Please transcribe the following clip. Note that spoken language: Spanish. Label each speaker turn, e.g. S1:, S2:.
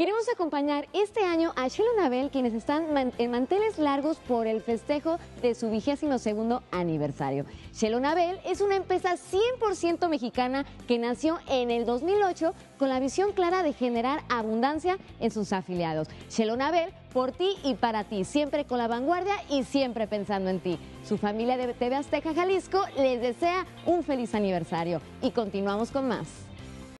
S1: Queremos acompañar este año a Shelo Nabel, quienes están en manteles largos por el festejo de su 22º aniversario. Shelo Nabel es una empresa 100% mexicana que nació en el 2008 con la visión clara de generar abundancia en sus afiliados. Shelo Nabel, por ti y para ti, siempre con la vanguardia y siempre pensando en ti. Su familia de TV Azteca Jalisco les desea un feliz aniversario y continuamos con más.